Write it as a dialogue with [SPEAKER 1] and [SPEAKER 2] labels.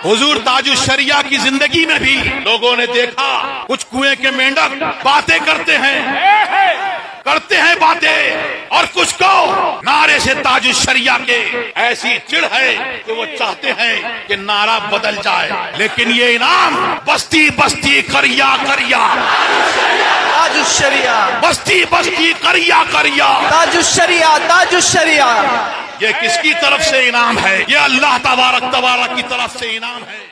[SPEAKER 1] हुजूर ताजुश्शरिया की जिंदगी में भी लोगों ने देखा कुछ कुएं के मेंढक बातें करते हैं बातें, और कुछ को नारे से ताजुश्शरिया के ऐसी चिढ़ है कि वो चाहते हैं कि नारा बदल जाए। लेकिन ये इनाम बस्ती बस्ती करिया करिया
[SPEAKER 2] ताजुश्शरिया,
[SPEAKER 1] बस्ती बस्ती करिया करिया
[SPEAKER 2] ताजुश्शरिया, ताजुश्शरिया,
[SPEAKER 1] ये किसकी तरफ से इनाम है? ये अल्लाह तबारक की तरफ से इनाम है।